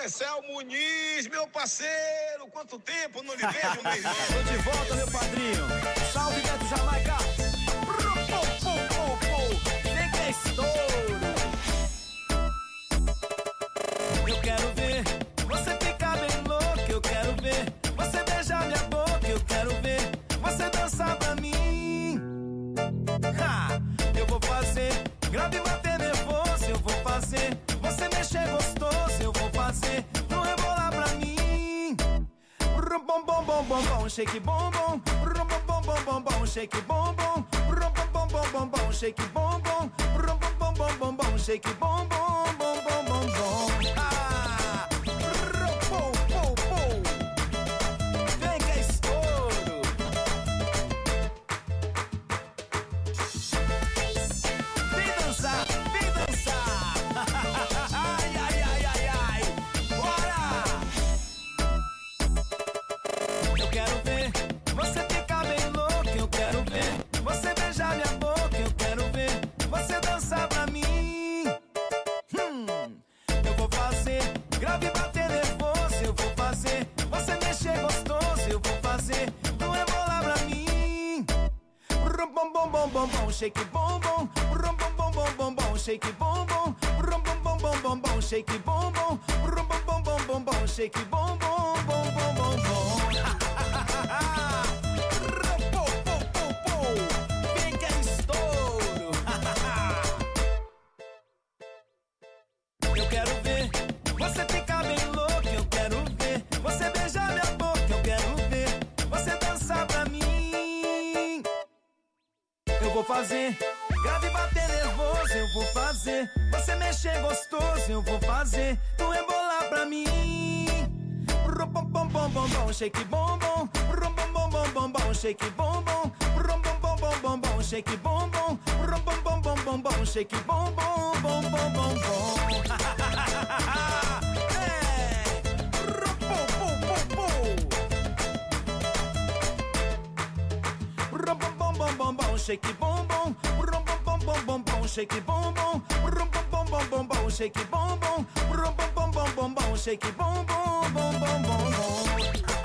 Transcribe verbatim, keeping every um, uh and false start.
Marcel Muniz, meu parceiro, quanto tempo não lhe vejo, meu irmão. Tô de volta, meu padrinho. Salve, Beto Jamaica. Vem que é estouro. Eu quero ver você ficar bem louco. Eu quero ver você beijar minha boca. Eu quero ver você dançar pra mim. Ha! Eu vou fazer grave bater nervoso. Eu vou fazer você mexer gostoso. Eu vou fazer tu rebolar pra mim. Rum bom bom bom bom bom, shake bom bom. Rum bom bom bom bom bom, shake bom bom. Rum bom bom bom bom bom, shake bom bom. Rum bom bom bom bom bom, shake bom bom bom bom bom bom. Ah! Rum bom bom bom. Vem que é estouro. Vem dançar, vem dançar. Ai ai ai ai ai. Bora! Eu quero ver você ficar bem louco. Eu quero ver você beijar minha boca. Eu quero ver você dançar pra mim. Hum, eu vou fazer grave bater nervoso. Eu vou fazer você mexer gostoso. Eu vou fazer tu rebolar pra mim. Rum bom bom bom bom bom, shake bom bom. Rum bom bom bom bom bom, shake bom bom. Rum bom bom bom bom bom, shake bom bom. Rum bom bom bom bom bom, shake bom bom bom bom bom bom. Vem que é estouro. Eu quero ver você ficar bem louco. Eu quero ver você beijar minha boca. Eu quero ver você dançar pra mim. Eu vou fazer grave bater nervoso. Eu vou fazer você mexer gostoso. Eu vou fazer tu rebolar pra mim. Rum bom bom bom bom bom, shake bom bom. Rum bom bom bom bom bom, shake bom bom. Rum bom bom bom bom bom, shake bom bom. Rum bom bom bom bom bom, shake bom bom bom bom bom bom. Hey! Rum bom bom bom bom. Rum bom bom bom bom bom, shake bom bom. Rum bom bom bom bom bom, shake bom bom. Rum bom bom bom bom bom, shake bom bom. Rum bom bom bom bom bom, shake bom bom bom bom bom bom.